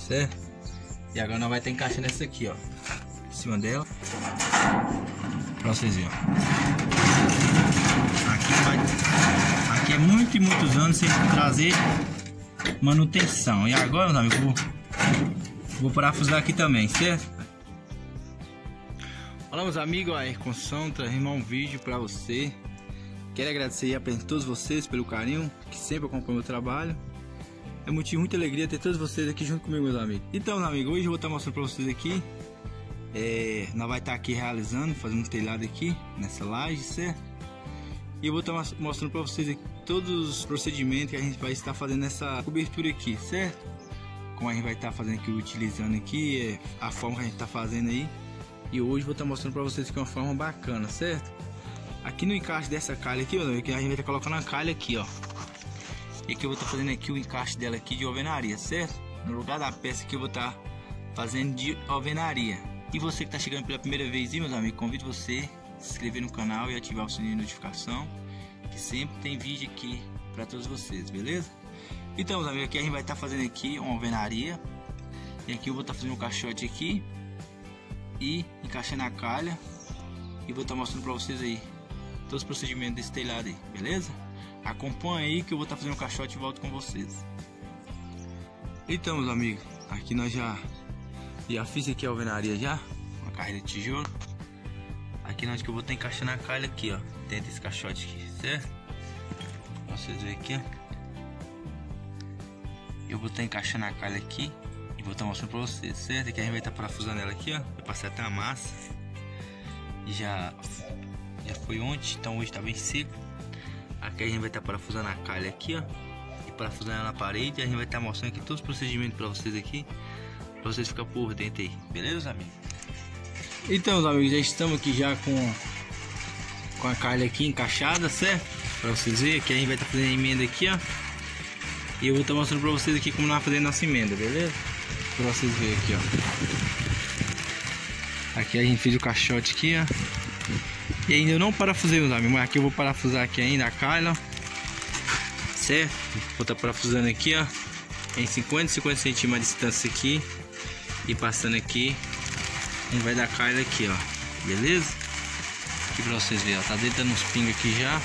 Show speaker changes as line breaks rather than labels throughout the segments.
certo? E agora nós vai estar encaixando essa aqui, ó, em cima dela, pra vocês verem, ó. Aqui é muitos anos sem trazer manutenção. E agora, meus amigos, vou parafusar aqui também, certo? Olá, meus amigos, a Construção trazendo um vídeo pra você. Quero agradecer a todos vocês pelo carinho que sempre acompanham o meu trabalho. É motivo de muita alegria ter todos vocês aqui junto comigo, meus amigos. Então, meus amigos, hoje eu vou estar mostrando pra vocês aqui. Nós vai estar aqui realizando, fazendo um telhado aqui nessa laje, certo? E eu vou estar mostrando pra vocês aqui todos os procedimentos que a gente vai estar fazendo nessa cobertura aqui, certo? Como a gente vai estar fazendo aqui, utilizando aqui, a forma que a gente está fazendo aí. E hoje eu vou estar mostrando pra vocês que é uma forma bacana, certo? Aqui no encaixe dessa calha aqui, ó, a gente vai estar colocando a calha aqui, ó. E aqui eu vou estar fazendo aqui o encaixe dela aqui de alvenaria, certo? No lugar da peça que eu vou estar fazendo de alvenaria. E você que está chegando pela primeira vez, meus amigos, convido você a se inscrever no canal e ativar o sininho de notificação, que sempre tem vídeo aqui para todos vocês, beleza? Então, meus amigos, aqui a gente vai estar fazendo aqui uma alvenaria. E aqui eu vou estar fazendo um caixote aqui e encaixando a calha. E vou estar mostrando para vocês aí todos os procedimentos desse telhado aí, beleza? Acompanha aí que eu vou estar fazendo um caixote e volto com vocês. Então, meus amigos, aqui nós já fiz aqui a alvenaria já, uma carreira de tijolo. Aqui nós que eu vou estar encaixando a calha aqui, ó, dentro desse caixote aqui, certo? Vocês verem aqui, ó. Eu vou estar encaixando a calha aqui e vou estar mostrando pra vocês, certo? Aqui a gente vai estar parafusando ela aqui, ó. Vai passar até a massa. E já foi ontem, então hoje tá bem seco. Aqui a gente vai estar parafusando a calha aqui, ó. E parafusando ela na parede. A gente vai estar mostrando aqui todos os procedimentos pra vocês aqui, pra vocês ficarem por dentro aí, beleza, amigos? Então, os amigos, já estamos aqui já com a calha aqui encaixada, certo? Pra vocês verem, aqui a gente vai estar fazendo a emenda aqui, ó. E eu vou estar mostrando pra vocês aqui como nós vamos fazer nossa emenda, beleza? Pra vocês verem aqui, ó. Aqui a gente fez o caixote aqui, ó. E ainda eu não parafusei, meus amigos, mas aqui eu vou parafusar aqui ainda a calha, ó. Certo? Vou estar parafusando aqui, ó, em 50 centímetros de distância aqui. E passando aqui, a gente vai dar a calha aqui, ó. Beleza? Aqui pra vocês verem, ó. Tá deitando uns pingos aqui já.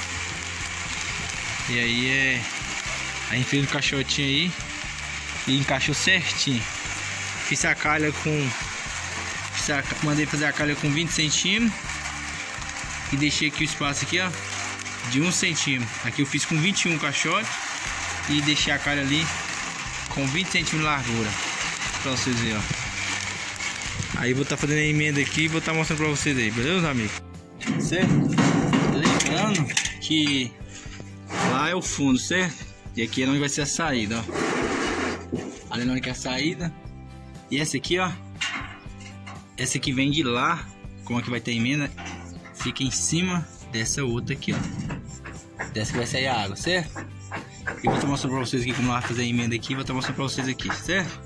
E aí a gente fez o caixotinho aí e encaixou certinho. Fiz a calha mandei fazer a calha com 20 centímetros e deixei aqui o espaço aqui, ó, de 1 centímetro. Aqui eu fiz com 21 caixote e deixei a calha ali com 20 centímetros de largura, pra vocês verem, ó. Aí vou estar fazendo a emenda aqui e vou estar mostrando pra vocês aí, beleza, amigo? Certo? Lembrando que lá é o fundo, certo? E aqui é onde vai ser a saída, ó. Ali é onde é a saída. E essa aqui, ó, essa aqui vem de lá. Como aqui vai ter emenda, fica em cima dessa outra aqui, ó. Dessa que vai sair a água, certo? E vou estar mostrando pra vocês aqui como vai fazer a emenda aqui. Vou estar mostrando pra vocês aqui, certo?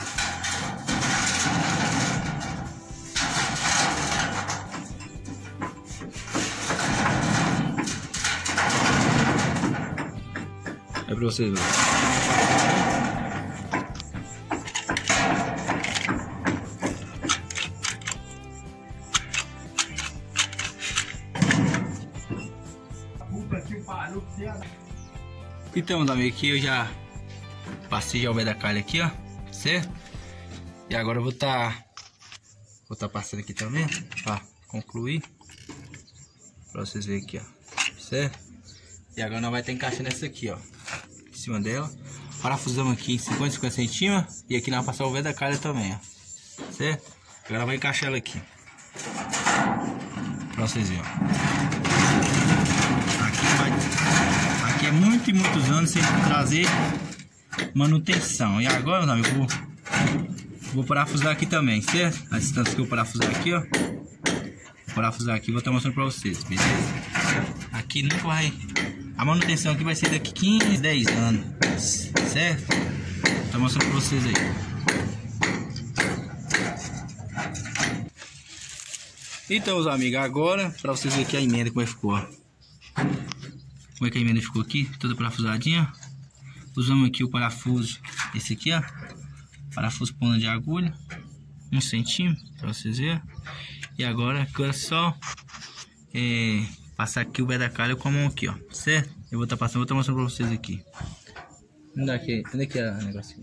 É pra vocês verem. Então, meus amigos, aqui eu já passei já o pé da calha aqui, ó, certo? E agora eu vou estar passando aqui também, pra concluir, pra vocês verem aqui, ó, certo? E agora nós vai estar encaixando essa aqui, ó, em cima dela. Parafusamos aqui em 50 centímetros e aqui nós vamos passar o pé da calha também, ó, certo? Agora vai encaixar ela aqui, pra vocês verem, ó. Aqui é muitos anos sem trazer manutenção. E agora, meus amigos, vou parafusar aqui também, certo? A distância que eu parafusar aqui, ó. Vou parafusar aqui, vou estar mostrando pra vocês, beleza? Aqui nunca vai... A manutenção aqui vai ser daqui 15, 10 anos, certo? Vou estar mostrando pra vocês aí. Então, meus amigos, agora pra vocês verem aqui a emenda como é que ficou, ó. Como é que a emenda ficou aqui, toda parafusadinha. Usamos aqui o parafuso, esse aqui, ó, parafuso ponta de agulha, 1 centímetro, para vocês verem. E agora é só passar aqui o pé da calha com a mão aqui, ó, certo? Eu vou estar passando, vou estar mostrando para vocês aqui. Onde é que é o negocinho?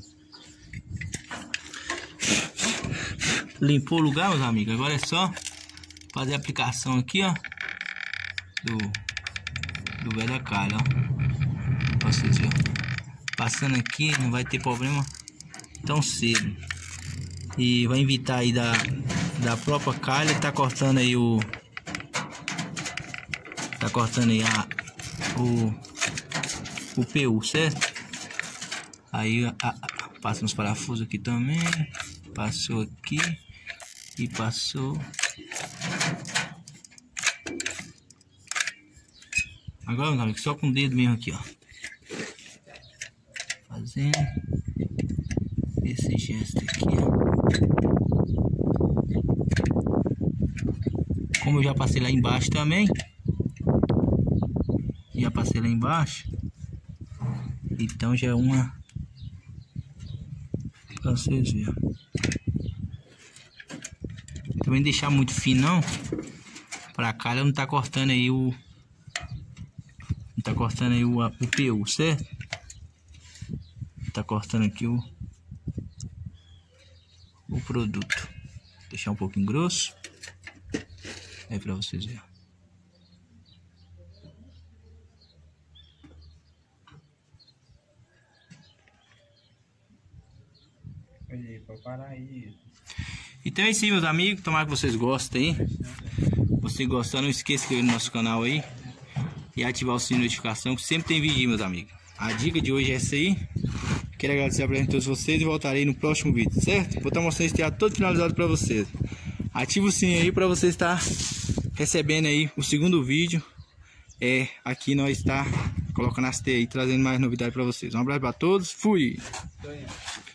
Limpou o lugar, meus amigos. Agora é só fazer a aplicação aqui, ó, do pé da calha, ó, pra vocês verem. Passando aqui não vai ter problema tão cedo. E vai evitar aí da própria calha. Tá cortando aí o PU, certo? Aí passa nos parafusos aqui também. Passou aqui e passou. Agora, meus amigos, só com o dedo mesmo aqui, ó, fazendo esse gesto aqui, ó. Como eu já passei lá embaixo também, então já é uma pra vocês verem. Também deixar muito fino não, pra calha não tá cortando aí o PU, certo? Tá cortando aqui o produto. Deixar um pouquinho grosso aí pra vocês verem. Então é isso aí, meus amigos. Tomara que vocês gostem aí. Se você gostar, não esqueça de se inscrever no nosso canal aí e ativar o sininho de notificação, que sempre tem vídeo, meus amigos. A dica de hoje é essa aí. Quero agradecer a presença de todos vocês e voltarei no próximo vídeo, certo? Vou estar mostrando esse teatro todo finalizado para vocês. Ativa o sininho aí para você estar recebendo aí o segundo vídeo. Aqui nós está colocando as teias aí, trazendo mais novidades para vocês. Um abraço para todos. Fui!